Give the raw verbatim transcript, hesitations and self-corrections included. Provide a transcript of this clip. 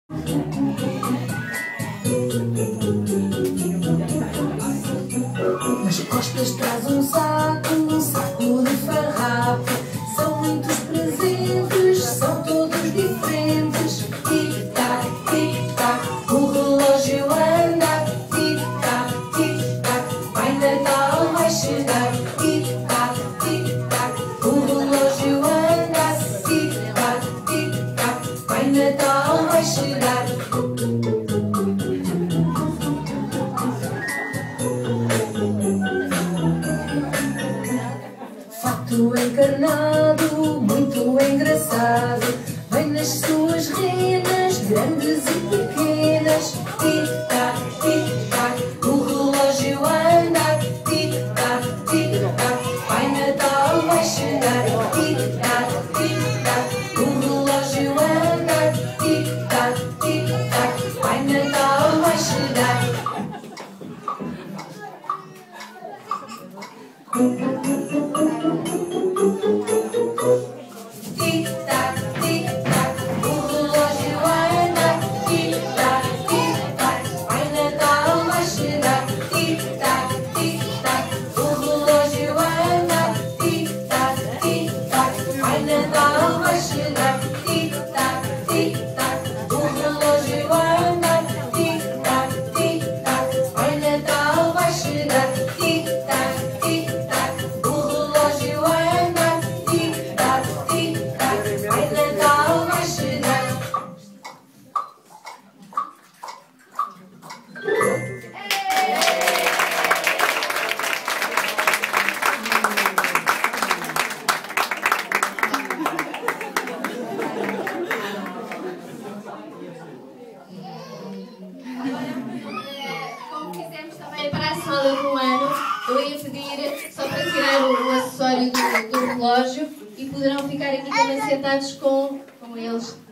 Nas costas traz um saco, um saco de farrapo. São muitos presentes, são todos diferentes. Tic-tac, tic-tac, o relógio anda. Tic-tac, tic-tac, Pai Natal vai chegar. Tic-tac, tic-tac, o relógio anda. Tic-tac, tic-tac, Pai Natal vai chegar. Fato encarnado, muito engraçado, vem nas suas renas, grandes e pequenas. Tic-tac, tic-tac, o relógio anda. Tic-tac, tic-tac, Pai Natal vai chegar. Tic-tac, tic-tac, o relógio anda. Tic-tac, tic-tac, Pai Natal vai chegar. Tic-tac, tic-tac, o relógio anda. Tic-tac, tic-tac, Pai Natal vai chegar. Tic-tac, tic-tac, o relógio anda. Tic-tac, tic-tac, Pai Natal vai chegar. Tic-tac, tic-tac, o relógio anda. Tic-tac, tic-tac, Pai Natal vai chegar. Tic-tac, tic-tac, o relógio anda. Tic-tac, tic-tac, Pai Natal vai chegar. Como fizemos também para a semana do ano, eu ia pedir só para tirar o, o acessório do, do relógio e poderão ficar aqui também sentados com, com eles.